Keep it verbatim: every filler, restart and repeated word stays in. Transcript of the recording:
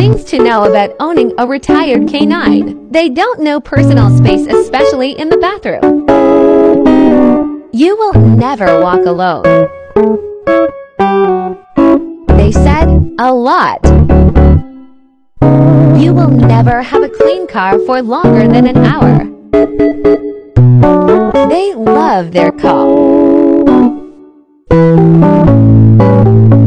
Things to know about owning a retired canine. They don't know personal space, especially in the bathroom. You will never walk alone. They said a lot. You will never have a clean car for longer than an hour. They love their call.